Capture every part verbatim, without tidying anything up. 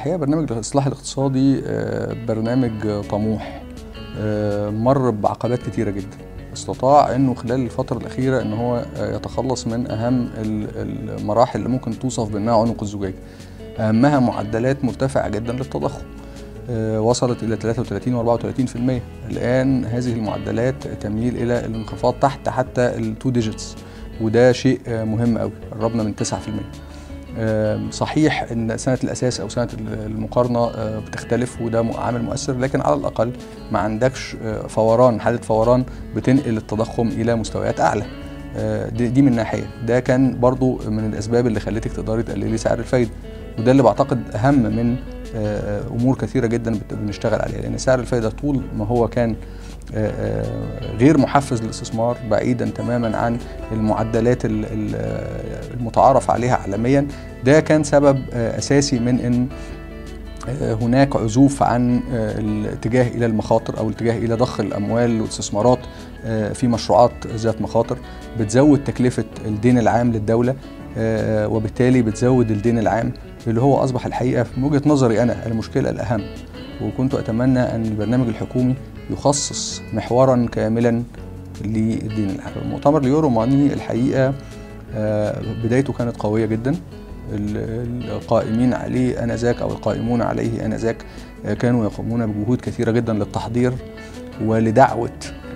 الحقيقة برنامج الإصلاح الاقتصادي برنامج طموح مر بعقبات كتيرة جدا. استطاع انه خلال الفترة الأخيرة ان هو يتخلص من أهم المراحل اللي ممكن توصف بأنها عنق الزجاجة. أهمها معدلات مرتفعة جدا للتضخم وصلت إلى ثلاثة وثلاثين وأربعة وثلاثين في المية. الآن هذه المعدلات تميل إلى الانخفاض تحت حتى التو ديجيتس، وده شيء مهم قوي، قربنا من تسعة في المية. صحيح ان سنه الاساس او سنه المقارنه بتختلف وده عامل مؤثر، لكن على الاقل ما عندكش فوران، حاله فوران بتنقل التضخم الى مستويات اعلى. دي من ناحيه، ده كان برضو من الاسباب اللي خلتك تقدري تقللي سعر الفايده، وده اللي بعتقد اهم من امور كثيره جدا بنشتغل عليها، لان سعر الفايده طول ما هو كان غير محفز للاستثمار، بعيدا تماما عن المعدلات المتعارف عليها عالميا، ده كان سبب اساسي من ان هناك عزوف عن الاتجاه الى المخاطر او الاتجاه الى ضخ الاموال والاستثمارات في مشروعات ذات مخاطر، بتزود تكلفه الدين العام للدوله، وبالتالي بتزود الدين العام اللي هو اصبح الحقيقه من وجهه نظري انا المشكله الاهم. وكنت اتمنى ان البرنامج الحكومي يخصص محورا كاملا للدين العام. المؤتمر اليورو ماني الحقيقه بدايته كانت قويه جدا. القائمين عليه انذاك او القائمون عليه انذاك كانوا يقومون بجهود كثيره جدا للتحضير ولدعوه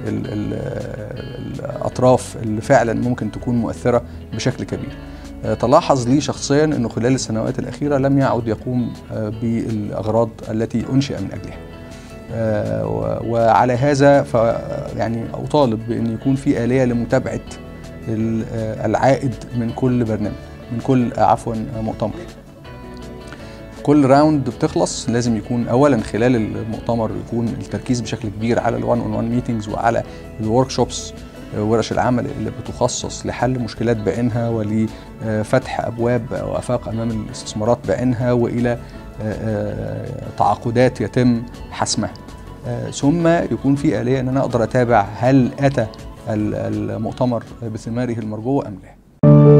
الاطراف اللي فعلا ممكن تكون مؤثره بشكل كبير. تلاحظ لي شخصيا انه خلال السنوات الاخيره لم يعد يقوم بالاغراض التي انشئ من اجلها. وعلى هذا ف يعني اطالب بان يكون في آلية لمتابعه العائد من كل برنامج، من كل عفوا مؤتمر. كل راوند بتخلص لازم يكون اولا خلال المؤتمر يكون التركيز بشكل كبير على الوان اون وان ميتينجز وعلى الورك شوبس، ورش العمل اللي بتخصص لحل مشكلات بعينها ولفتح ابواب او افاق امام الاستثمارات بعينها والى تعاقدات يتم حسمها. ثم يكون في آلية ان انا اقدر اتابع هل اتى المؤتمر بثماره المرجوه ام لا.